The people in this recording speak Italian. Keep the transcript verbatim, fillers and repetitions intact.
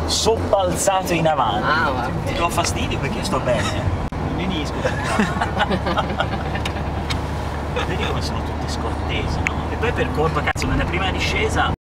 sobbalzato in avanti. Ah, va. Ti do fastidio perché io sto bene. Non finisco. Vedi come sono tutti scortesi, no? E poi per colpa, cazzo, nella prima discesa